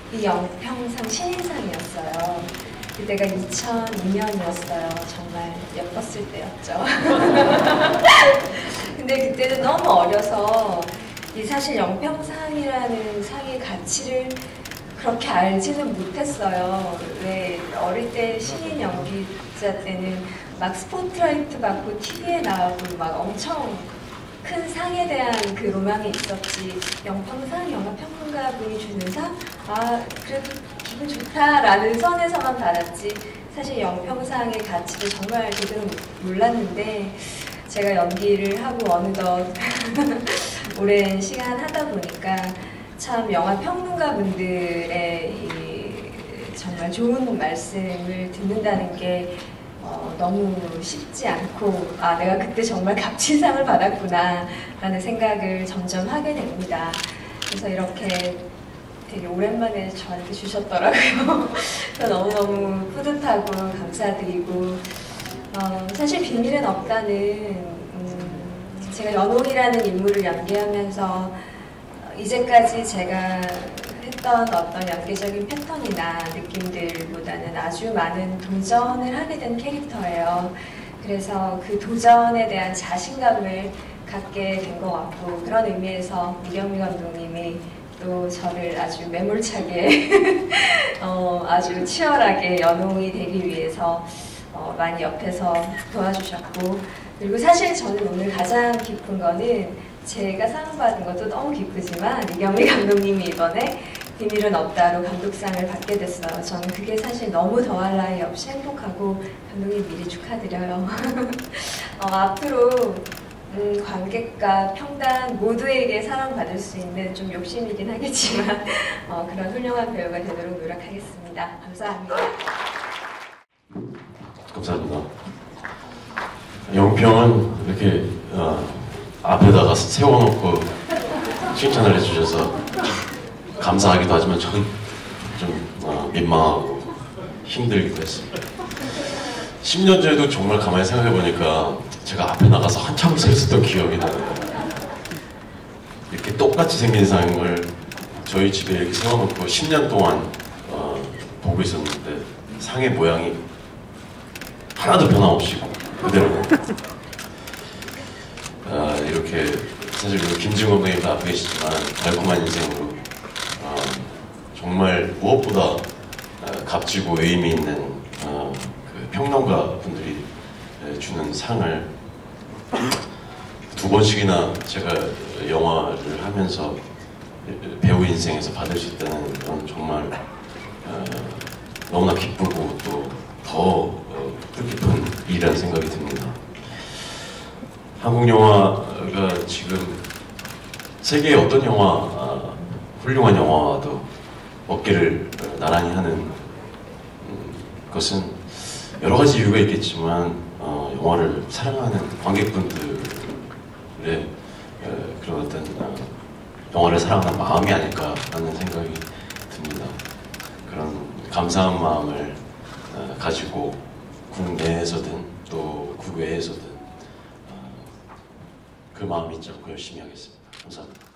이 영평상 신인상이었어요. 그때가 2002년이었어요. 정말 예뻤을 때였죠. 근데 그때는 너무 어려서 사실 영평상이라는 상의 가치를 그렇게 알지는 못했어요. 왜 어릴 때 신인 연기자 때는 막 스포트라이트 받고 TV에 나오고 막 엄청 큰 상에 대한 그 로망이 있었지. 영평상 영화평론가 분이 주는 상? 아, 그래도 기분 좋다라는 선에서만 받았지. 사실 영평상의 가치를 정말 제대로 몰랐는데 제가 연기를 하고 어느덧 오랜 시간 하다 보니까 참 영화 평론가 분들의 정말 좋은 말씀을 듣는다는 게 너무 쉽지 않고 아 내가 그때 정말 값진 상을 받았구나 라는 생각을 점점 하게 됩니다. 그래서 이렇게 되게 오랜만에 저한테 주셨더라고요. 그래서 너무너무 뿌듯하고 감사드리고 사실 비밀은 없다는 제가 연옥이라는 인물을 연기하면서 이제까지 제가 했던 어떤 연기적인 패턴이나 느낌들보다는 아주 많은 도전을 하게 된 캐릭터예요. 그래서 그 도전에 대한 자신감을 갖게 된 것 같고 그런 의미에서 이경미 감독님이 또 저를 아주 매몰차게 아주 치열하게 연홍이 되기 위해서 많이 옆에서 도와주셨고 그리고 사실 저는 오늘 가장 기쁜 거는 제가 상 받은 것도 너무 기쁘지만 이경미 감독님이 이번에 비밀은 없다로 감독상을 받게 됐어요. 저는 그게 사실 너무 더할 나위 없이 행복하고 감독님 미리 축하드려요. 앞으로 관객과 평단 모두에게 사랑받을 수 있는 좀 욕심이긴 하겠지만 그런 훌륭한 배우가 되도록 노력하겠습니다. 감사합니다. 감사합니다. 영평은 이렇게 앞에다가 세워놓고 칭찬을 해주셔서 감사하기도 하지만 저는 좀 민망하고 힘들기도 했습니다. 10년 전에도 정말 가만히 생각해보니까 제가 앞에 나가서 한참 서 있었던 기억이 나요. 이렇게 똑같이 생긴 상을 저희 집에 이렇게 세워놓고 10년 동안 보고 있었는데 상의 모양이 하나도 변함없이 그대로 이렇게 사실 김지훈 감독님도 앞에 계시지만 달콤한 인생으로 정말 무엇보다 값지고 의미 있는 그 평론가 분들이 주는 상을 두 번씩이나 제가 영화를 하면서 배우 인생에서 받을 수 있다는 건 정말 너무나 기쁘고 또 더 뜻깊은 일이라는 생각이 듭니다. 한국 영화가 지금 세계의 어떤 영화, 훌륭한 영화와도 어깨를 나란히 하는 것은 여러 가지 이유가 있겠지만 영화를 사랑하는 관객분들의 그런 어떤 영화를 사랑하는 마음이 아닐까 하는 생각이 듭니다. 그런 감사한 마음을 가지고 국내에서든 또 국외에서든 그 마음 잊지 않고 열심히 하겠습니다. 감사합니다.